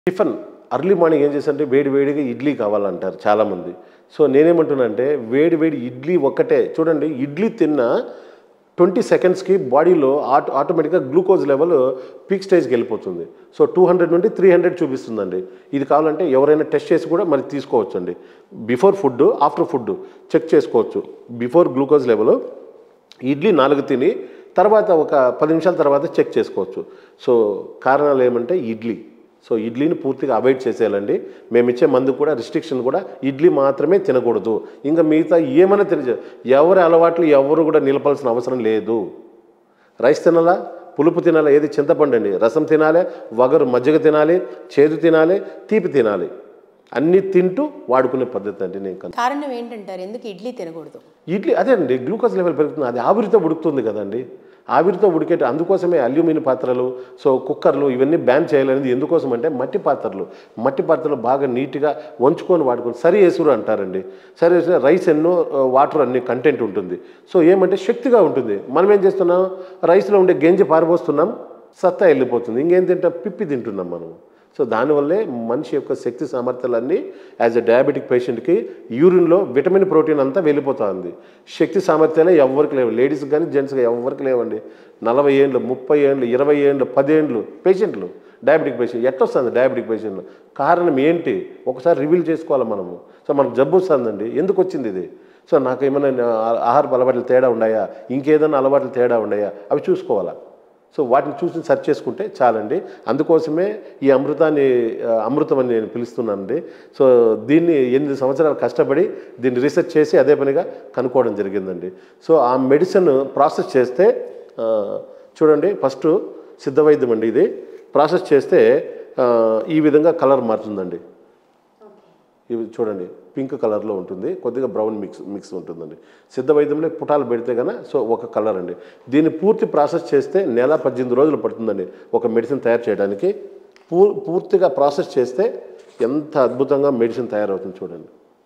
Tiffin early morning ఏం చేశారంటే వేడి వేడిగా ఇడ్లీ కావాలంటారు చాలామంది. సో నేనేమంటున్నా అంటే వేడి వేడి ఇడ్లీ ఒక్కటే చూడండి, ఇడ్లీ తిన్న 20 సెకండ్స్కి బాడీలో ఆటోమేటిక్గా గ్లూకోజ్ లెవెల్ పీక్ స్టేజ్కి వెళ్ళిపోతుంది. సో 200 నుండి 300 చూపిస్తుందండి. ఇది కావాలంటే ఎవరైనా టెస్ట్ చేసి కూడా మరి తీసుకోవచ్చు అండి. Before food after food check చేసుకోవచ్చు. బిఫోర్ గ్లూకోజ్ లెవెల్ ఇడ్లీ 4 తిని తర్వాత ఒక 10 నిమిషాల తర్వాత చెక్ చేసుకోవచ్చు. సో కారణాలు ఏమంటే ఇడ్లీ. సో ఇడ్లీని పూర్తిగా అవాయిడ్ చేసేయాలండి. మేము ఇచ్చే మందు కూడా రిస్ట్రిక్షన్ కూడా ఇడ్లీ మాత్రమే తినకూడదు. ఇంకా మిగతా ఏమైనా తినచ్చు. ఎవరి అలవాట్లు ఎవరు కూడా నిలపాల్సిన అవసరం లేదు. రైస్ తినాలా, పులుపు తినాలా, ఏది చింతపండు అండి, రసం తినాలి, వగరు మజ్జిగ తినాలి, చేదు తినాలి, తీపి తినాలి. అన్నీ తింటూ వాడుకునే పద్ధతి అండి. నేను కారణం ఏంటంటారు, ఎందుకు ఇడ్లీ తినకూడదు? ఇడ్లీ అదే అండి, గ్లూకోజ్ లెవెల్ పెరుగుతుంది. అది ఆవిరితో ఉడుకుతుంది కదండి. ఆవిరితో ఉడికేట అందుకోసమే అల్యూమినియం పాత్రలు, సో కుక్కర్లు ఇవన్నీ బ్యాన్ చేయాలనేది ఎందుకోసం అంటే మట్టి పాత్రలు బాగా నీట్గా వంచుకొని వాడుకొని సరి వేసురు అంటారండి. సరి వేసిన రైస్ ఎన్నో వాటర్ అన్ని కంటెంట్ ఉంటుంది. సో ఏమంటే శక్తిగా ఉంటుంది. మనం ఏం చేస్తున్నాం, రైస్లో ఉండే గెంజి పారబోస్తున్నాం, సత్తా వెళ్ళిపోతుంది. ఇంకేం తింటాం, పిప్పి తింటున్నాం మనం. సో దానివల్లే మనిషి యొక్క శక్తి సామర్థ్యాలన్నీ యాజ్ ఎ డయాబెటిక్ పేషెంట్కి యూరిన్లో విటమిన్ ప్రోటీన్ అంతా వెళ్ళిపోతుంది. శక్తి సామర్థ్యాలే ఎవరికి లేవు, లేడీస్కి కానీ జెంట్స్కి ఎవరికి లేవండి. 40 ఏళ్ళు, 30 ఏళ్ళు, 20 ఏళ్ళు, 10 ఏళ్ళు పేషెంట్లు డయాబెటిక్ పేషెంట్. ఎట్టొస్తుంది డయాబెటిక్ పేషెంట్లు? కారణం ఏంటి ఒకసారి రివీల్ చేసుకోవాలి మనము. సో మనకు జబ్బు వస్తుందండి, ఎందుకు వచ్చింది ఇది? సో నాకు ఏమైనా ఆహారపు అలవాట్లు తేడా ఉన్నాయా, ఇంకేదైనా అలవాట్లు తేడా ఉన్నాయా, అవి చూసుకోవాలా. సో వాటిని చూసి సెర్చ్ చేసుకుంటే చాలండి. అందుకోసమే ఈ అమృతం అని నేను పిలుస్తున్నానండి. సో దీన్ని 8 సంవత్సరాలు కష్టపడి దీన్ని రీసెర్చ్ చేసి అదే పనిగా కనుక్కోవడం జరిగిందండి. సో ఆ మెడిసిన్ ప్రాసెస్ చేస్తే చూడండి, ఫస్ట్ సిద్ధ వైద్యం అండి. ఇది ప్రాసెస్ చేస్తే ఈ విధంగా కలర్ మారుతుందండి. ఇవి చూడండి, పింక్ కలర్లో ఉంటుంది, కొద్దిగా బ్రౌన్ మిక్స్ ఉంటుందండి. సిద్ధ వైద్యంలో పుటాలు పెడితే కన్నా సో ఒక కలర్ అండి. దీన్ని పూర్తి ప్రాసెస్ చేస్తే 18 రోజులు పడుతుందండి ఒక మెడిసిన్ తయారు చేయడానికి. పూర్తిగా ప్రాసెస్ చేస్తే ఎంత అద్భుతంగా మెడిసిన్ తయారవుతుంది చూడండి.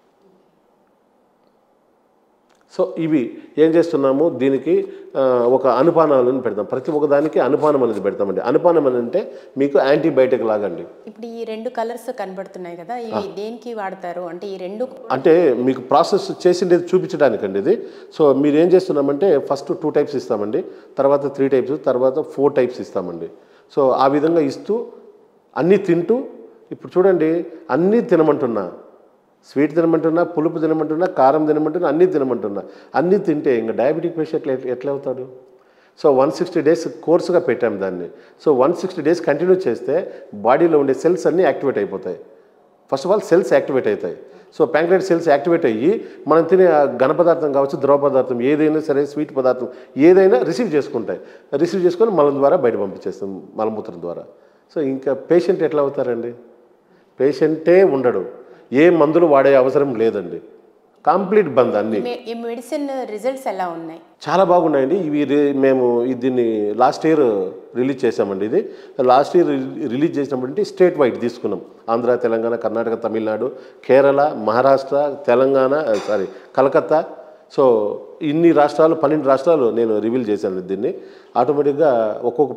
సో ఇవి ఏం చేస్తున్నాము, దీనికి ఒక అనుపానాలను పెడతాం. ప్రతి ఒక్క దానికి అనుపానం అనేది పెడతామండి. అనుపానం అని అంటే మీకు యాంటీబయాటిక్ లాగండి. ఇప్పుడు ఈ 2 కలర్స్ కనబడుతున్నాయి కదా, ఇవి దేనికి వాడతారు అంటే ఈ 2? అంటే మీకు ప్రాసెస్ చేసిండేది చూపించడానికండి ఇది. సో మీరు ఏం చేస్తున్నామంటే ఫస్ట్ 2 టైప్స్ ఇస్తామండి, తర్వాత 3 టైప్స్, తర్వాత 4 టైప్స్ ఇస్తామండి. సో ఆ విధంగా ఇస్తూ అన్నీ తింటూ, ఇప్పుడు చూడండి అన్నీ తినమంటున్నా, స్వీట్ తినమంటున్నా, పులుపు తినమంటున్నా, కారం తినమంటున్నా, అన్నీ తినమంటున్నా. అన్నీ తింటే ఇంకా డయాబెటిక్ పేషెంట్ ఎట్లా అవుతాడు? సో 160 డేస్ కోర్సుగా పెట్టాము దాన్ని. సో 160 డేస్ కంటిన్యూ చేస్తే బాడీలో ఉండే సెల్స్ అన్నీ యాక్టివేట్ అయిపోతాయి. First of all cells activate అవుతాయి. సో ప్యాంక్రియాటిక్ సెల్స్ యాక్టివేట్ అయ్యి మనం తినే ఘన పదార్థం కావచ్చు, ద్రవ పదార్థం ఏదైనా సరే, స్వీట్ పదార్థం ఏదైనా రిసీవ్ చేసుకుంటాయి. రిసీవ్ చేసుకొని మలం ద్వారా బయట పంపించేస్తాం, మలమూత్రం ద్వారా. సో ఇంకా పేషెంట్ ఎట్లా అవుతారండి? పేషెంటే ఉండడు, ఏ మందులు వాడే అవసరం లేదండి. కంప్లీట్ బంద్ అన్ని. ఈ మెడిసిన్ రిజల్ట్స్ ఎలా ఉన్నాయి? చాలా బాగున్నాయండి. మేము దీన్ని లాస్ట్ ఇయర్ రిలీజ్ చేసామండి. ఇది లాస్ట్ ఇయర్ రిలీజ్ చేసినప్పుడు స్టేట్ వైడ్ తీసుకున్నాం. ఆంధ్ర, తెలంగాణ, కర్ణాటక, తమిళనాడు, కేరళ, మహారాష్ట్ర, తెలంగాణ, కలకత్తా. సో ఇన్ని రాష్ట్రాలు, 12 రాష్ట్రాలు నేను రివీల్ చేశాను దీన్ని. ఆటోమేటిక్గా ఒక్కొక్క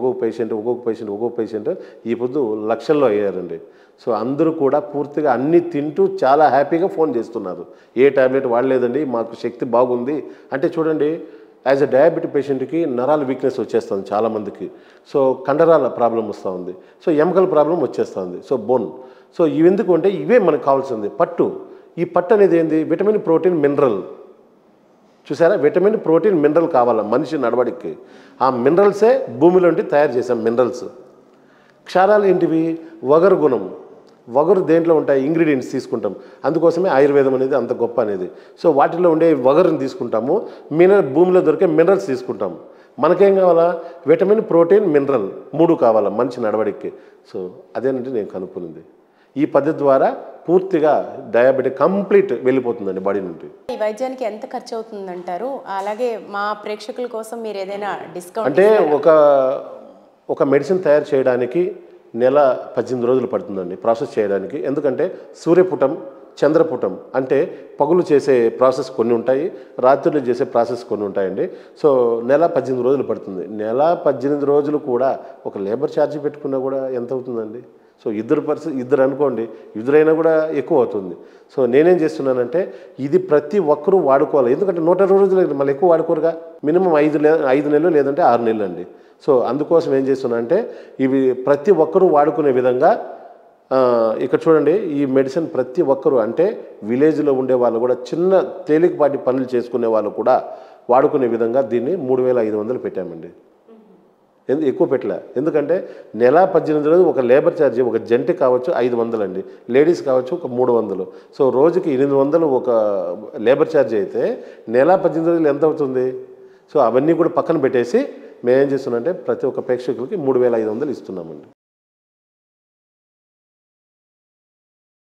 పేషెంట్ ఈ పొద్దు లక్షల్లో అయ్యారండి. సో అందరూ కూడా పూర్తిగా అన్నీ తింటూ చాలా హ్యాపీగా ఫోన్ చేస్తున్నారు. ఏ ట్యాబ్లెట్ వాడలేదండి, మాకు శక్తి బాగుంది అంటే. చూడండి, యాజ్ ఎ డయాబెటిక్ పేషెంట్కి నరాల వీక్నెస్ వచ్చేస్తుంది చాలామందికి. సో కండరాల ప్రాబ్లం వస్తూ ఉంది, సో ఎముకల ప్రాబ్లం వచ్చేస్తుంది, సో బోన్. సో ఇవి ఎందుకు అంటే ఇవే మనకు కావాల్సింది పట్టు. ఈ పట్టు అనేది ఏంది? Vitamin, protein, mineral. చూసారా, విటమిన్, ప్రోటీన్, మినరల్ కావాలా మనిషి నడవడికి. ఆ మినరల్సే భూమిలో నుండి తయారు చేసాం మినరల్స్. క్షారాలు ఏంటివి? వగరు గుణం. వగరు దేంట్లో ఉంటాయి? ఇంగ్రీడియంట్స్ తీసుకుంటాం. అందుకోసమే ఆయుర్వేదం అనేది అంత గొప్ప అనేది. సో వాటిలో ఉండే వగరుని తీసుకుంటాము, భూమిలో దొరికే మినరల్స్ తీసుకుంటాం. మనకేం కావాలా? విటమిన్, ప్రోటీన్, మినరల్ 3 కావాలా మనిషి నడవడికి. సో అదేనంటే నేను కనుక్కున్నది. ఈ పద్ధతి ద్వారా పూర్తిగా డయాబెటిక్ కంప్లీట్ వెళ్ళిపోతుందండి బాడీ నుండి. ఈ వైద్యానికి ఎంత ఖర్చు అవుతుందంటారు? అలాగే మా ప్రేక్షకుల కోసం మీరు ఏదైనా డిస్కౌంట్ అంటే ఒక మెడిసిన్ తయారు చేయడానికి 18 రోజులు పడుతుందండి ప్రాసెస్ చేయడానికి. ఎందుకంటే సూర్యపుటం, చంద్రపుటం అంటే పగులు చేసే ప్రాసెస్ కొన్ని ఉంటాయి, రాత్రులు చేసే ప్రాసెస్ కొన్ని ఉంటాయండి. సో 18 రోజులు పడుతుంది. 18 రోజులు కూడా ఒక లేబర్ ఛార్జ్ పెట్టుకున్నా కూడా ఎంత అవుతుందండి? సో ఇద్దరు అనుకోండి, ఇద్దరైనా కూడా ఎక్కువ అవుతుంది. సో నేనేం చేస్తున్నానంటే ఇది ప్రతి ఒక్కరూ వాడుకోవాలి. ఎందుకంటే 120 రోజులు మళ్ళీ ఎక్కువ వాడుకోరుగా, మినిమం 5 నెలలు లేదంటే 6 నెలలు అండి. సో అందుకోసం ఏం చేస్తున్నానంటే ఇవి ప్రతి ఒక్కరూ వాడుకునే విధంగా ఇక్కడ చూడండి, ఈ మెడిసిన్ ప్రతి ఒక్కరూ అంటే విలేజ్లో ఉండే వాళ్ళు కూడా చిన్న తేలికపాటి పనులు చేసుకునే వాళ్ళు కూడా వాడుకునే విధంగా దీన్ని 3500 పెట్టామండి. ఎక్కువ పెట్టలే, ఎందుకంటే నెల 18 రోజులు ఒక లేబర్ ఛార్జీ ఒక జంట కావచ్చు 500 అండి, లేడీస్ కావచ్చు ఒక 300. సో రోజుకి 800 ఒక లేబర్ ఛార్జీ అయితే నెల 18 రోజులు ఎంత అవుతుంది? సో అవన్నీ కూడా పక్కన పెట్టేసి మేమేం చేస్తున్నామంటే ప్రతి ఒక్క ప్రేక్షకులకి 3500 ఇస్తున్నామండి.